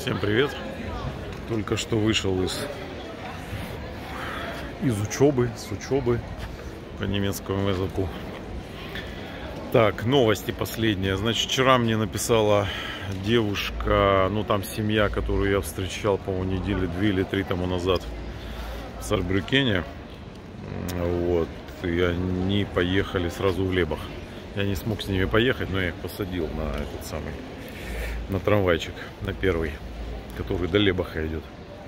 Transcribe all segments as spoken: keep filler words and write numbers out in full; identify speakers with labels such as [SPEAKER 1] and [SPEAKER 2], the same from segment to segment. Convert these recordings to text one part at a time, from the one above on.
[SPEAKER 1] Всем привет! Только что вышел из, из учебы, с учебы по немецкому языку. Так, новости последние. Значит, вчера мне написала девушка, ну там семья, которую я встречал, по-моему, недели две или три тому назад в Саарбрюкене. Вот, и они поехали сразу в Лебах. Я не смог с ними поехать, но я их посадил на этот самый, на трамвайчик, на первый, который до Лебаха идет.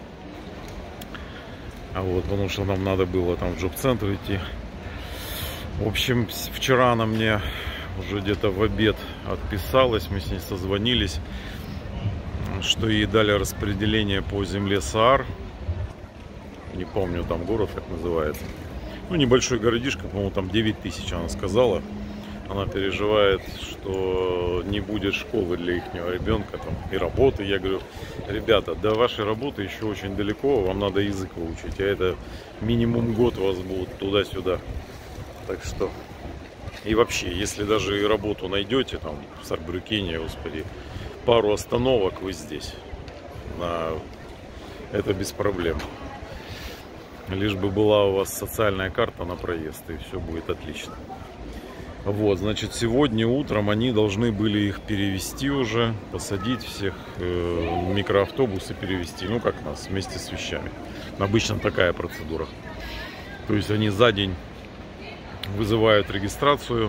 [SPEAKER 1] А вот, потому что нам надо было там в джоб-центр идти. В общем, вчера она мне уже где-то в обед отписалась, мы с ней созвонились, что ей дали распределение по земле Саар. Не помню там город, как называется. Ну, небольшой городишко, по-моему, там девять тысяч, она сказала. Она переживает, что не будет школы для их ребенка там, и работы. Я говорю, ребята, до вашей работы еще очень далеко, вам надо язык выучить. А это минимум год вас будут туда-сюда. Так что... И вообще, если даже и работу найдете там в Саарбрюкене, господи, пару остановок вы здесь. На... Это без проблем. Лишь бы была у вас социальная карта на проезд, и все будет отлично. Вот, значит, сегодня утром они должны были их перевести уже, посадить всех э, в микроавтобусы, перевести, ну как нас, вместе с вещами. Обычно такая процедура. То есть они за день вызывают регистрацию,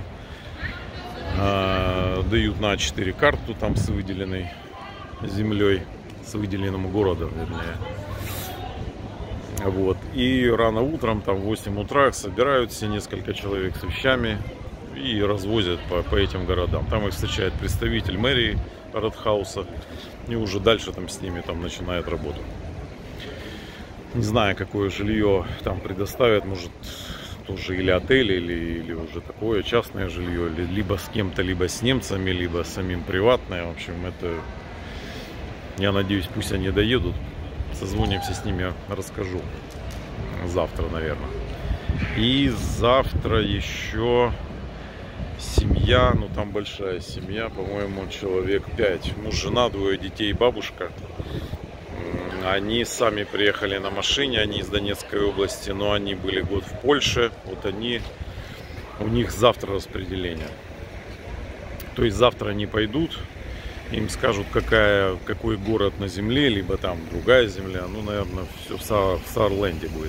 [SPEAKER 1] э, дают на а четыре карту там с выделенной землей, с выделенным городом, вернее. Вот, и рано утром, там в восемь утра, собирают все несколько человек с вещами и развозят по, по этим городам. Там их встречает представитель мэрии Радхауса, и уже дальше там с ними там начинает работу. Не знаю, какое жилье там предоставят, может тоже или отель, или, или уже такое частное жилье, либо с кем-то, либо с немцами, либо самим приватное. В общем, это, я надеюсь, пусть они доедут, созвонимся с ними, расскажу завтра, наверное. И завтра еще семья, ну там большая семья, по-моему, человек пять. Муж, жена, двое детей и бабушка. Они сами приехали на машине, они из Донецкой области, но они были год в Польше. Вот они, у них завтра распределение. То есть завтра они пойдут, им скажут, какая, какой город на земле, либо там другая земля. Ну, наверное, все в, Саар, в Саарленде будет.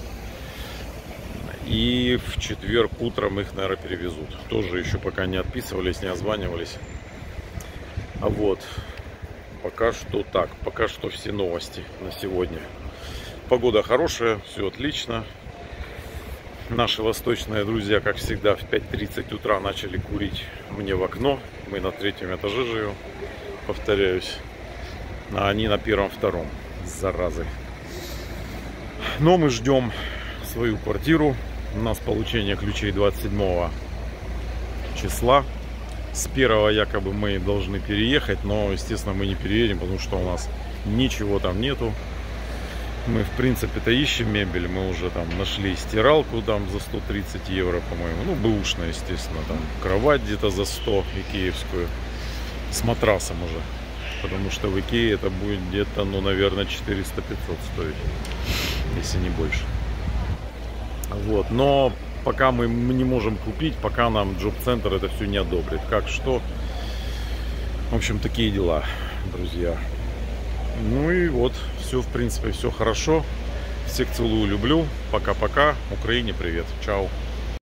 [SPEAKER 1] И в четверг утром их, наверное, перевезут. Тоже еще пока не отписывались, не озванивались. А вот, пока что так. Пока что все новости на сегодня. Погода хорошая, все отлично. Наши восточные друзья, как всегда, в пять тридцать утра начали курить мне в окно. Мы на третьем этаже живем, повторяюсь. А они на первом-втором, заразы. Но мы ждем свою квартиру. У нас получение ключей двадцать седьмого числа. С первого якобы мы должны переехать, но, естественно, мы не переедем, потому что у нас ничего там нету. Мы, в принципе-то, ищем мебель. Мы уже там нашли стиралку там за сто тридцать евро, по-моему. Ну, бэушная, естественно. Там кровать где-то за сто, икеевскую. С матрасом уже. Потому что в Икее это будет где-то, ну, наверное, четыреста-пятьсот стоить. Если не больше. Вот, но пока мы не можем купить, пока нам джоб-центр это все не одобрит. Как что? В общем, такие дела, друзья. Ну и вот, все, в принципе, все хорошо. Всех целую, люблю. Пока-пока. Украине привет. Чао.